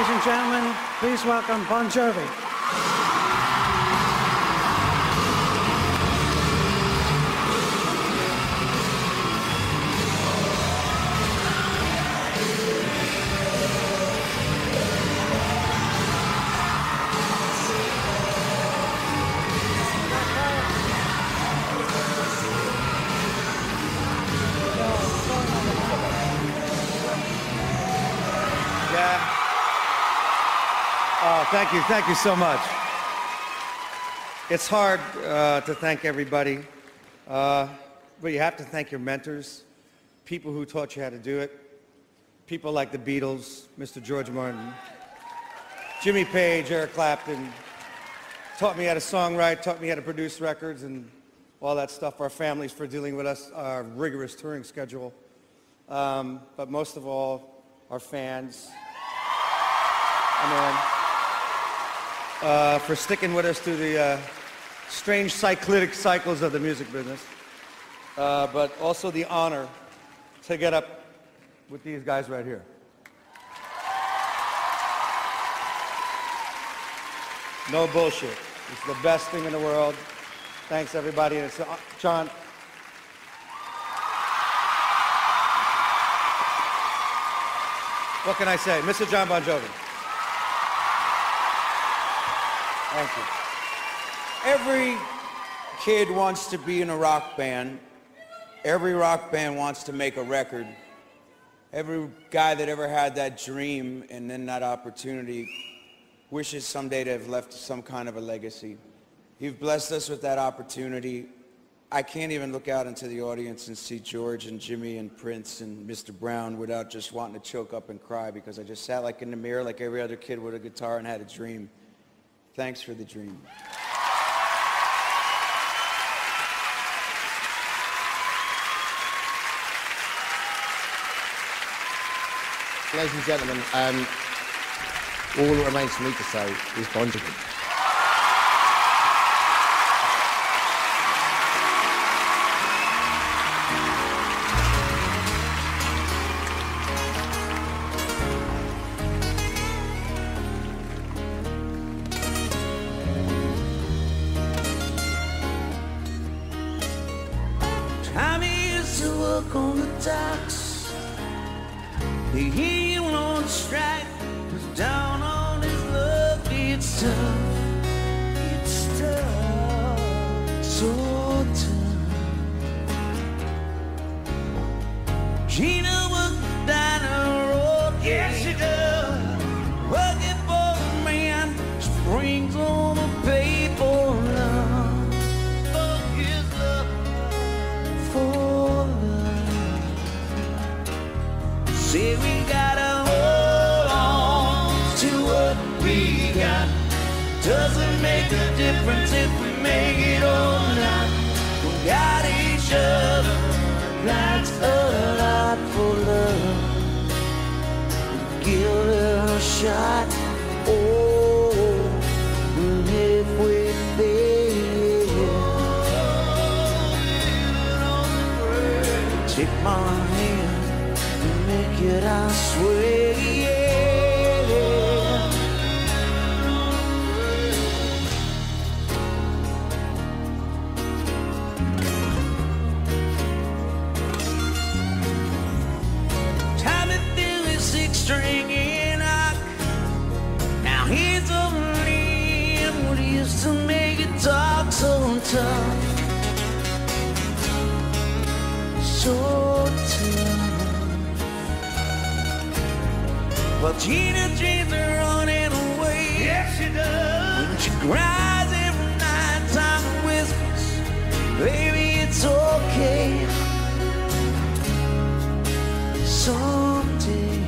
and gentlemen, please welcome Bon Jovi. Thank you so much. It's hard to thank everybody, but you have to thank your mentors, people who taught you how to do it, people like the Beatles, Mr. George Martin, Jimmy Page, Eric Clapton, taught me how to songwrite, taught me how to produce records and all that stuff, our families for dealing with us, our rigorous touring schedule, but most of all, our fans. For sticking with us through the strange cyclic cycles of the music business, but also the honor to get up with these guys right here. No bullshit. It's the best thing in the world. Thanks, everybody. And it's John. What can I say? Mr. John Bon Jovi. Thank you. Every kid wants to be in a rock band. Every rock band wants to make a record. Every guy that ever had that dream and then that opportunity wishes someday to have left some kind of a legacy. You've blessed us with that opportunity. I can't even look out into the audience and see George and Jimmy and Prince and Mr. Brown without just wanting to choke up and cry because I just sat like in the mirror like every other kid with a guitar and had a dream. Thanks for the dream. Ladies and gentlemen, all that remains for me to say is Bon Jovi. On the docks, they hear you on strike, cause down on his luck, it's tough, so tough. Gina worked down the road, yes she does, working for a man, springs on the paper, love, for his love, for say we gotta hold on to what we got. Doesn't make a difference if we make it or not. We got each other, that's a lot for love. Give it a shot, oh, we're halfway there. Take my hand, make it, I swear, yeah. Tommy threw his 6-string in rock. Now he's only what he used to make it talk so tough, so tough. Well, Gina dreams are running away. Yes, she does. When she cries every night, time whispers, baby, it's okay. Someday,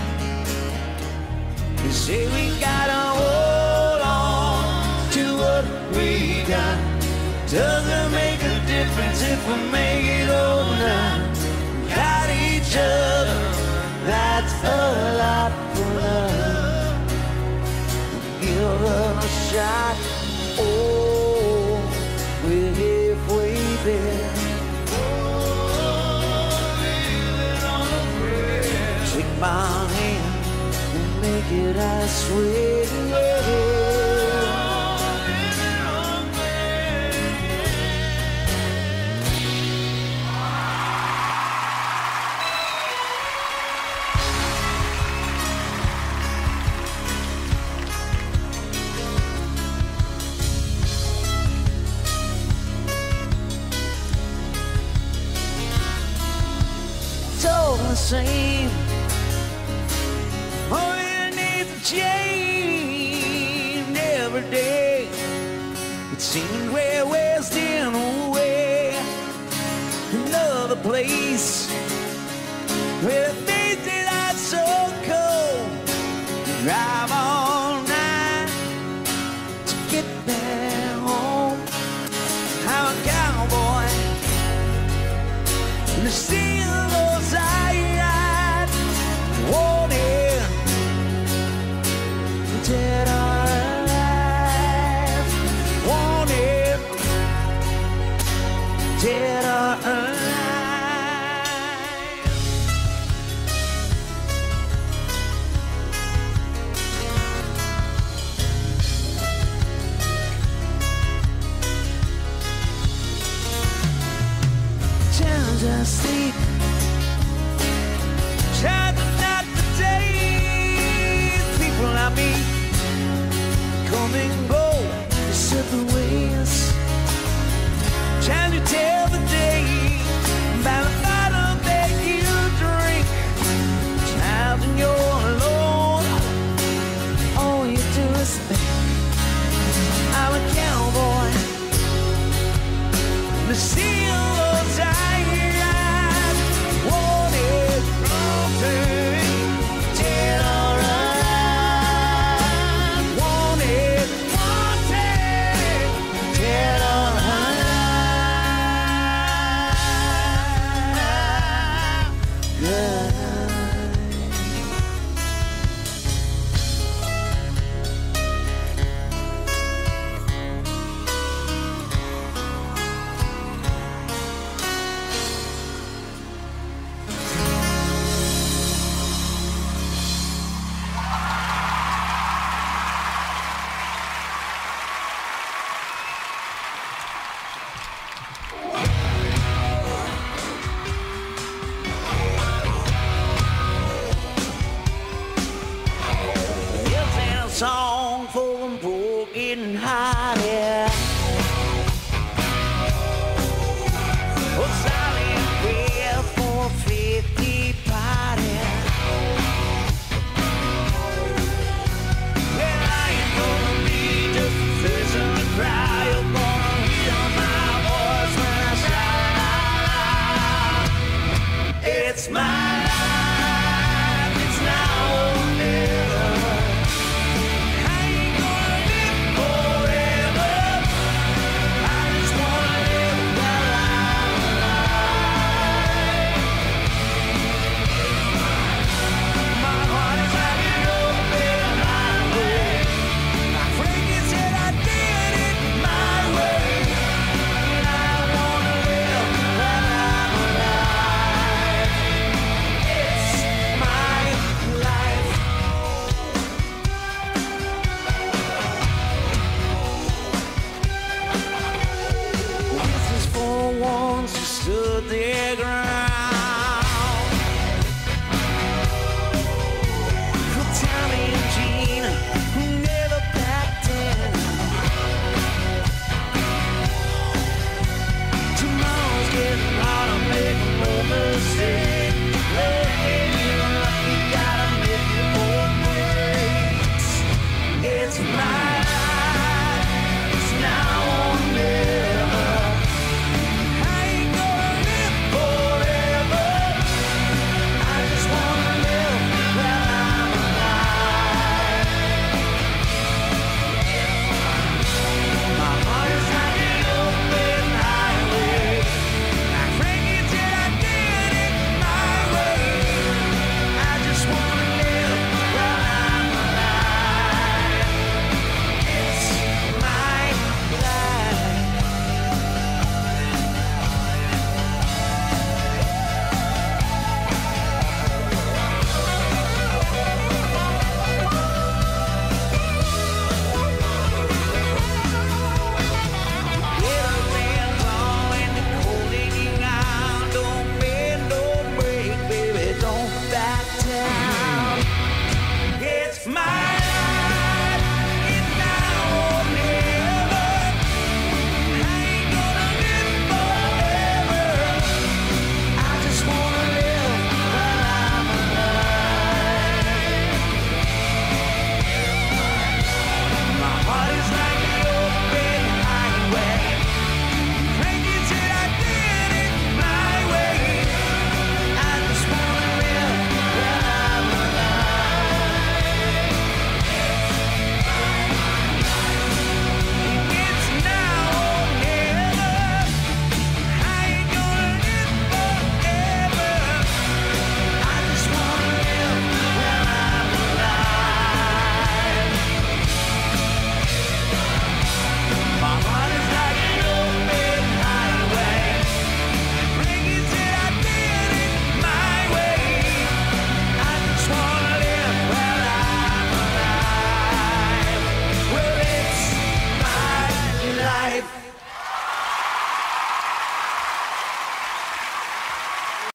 you say we gotta hold on to what we got. Doesn't make a difference if we make it or not. Got each other, that's a lot for love. Give her a shot, oh, we're halfway there. Take my hand and make make it, I swear. It's all the same. Oh, you need to change every day. It seems we're wasting away. Another place where the days that are so cold. Drive all night to get back home. I'm a cowboy in the steel of Zion, wanted, dead or alive, wanted, dead or alive. Times I sleep, trying to not the days. People I meet come and go their separate ways. Trying to tell the day by the bottle that you drink. Times when you're alone, all you do is think. I'm a cowboy, the seal of Zion, wanted, wanted, dead or alive, wanted, wanted, dead or alive. Good. This ain't a song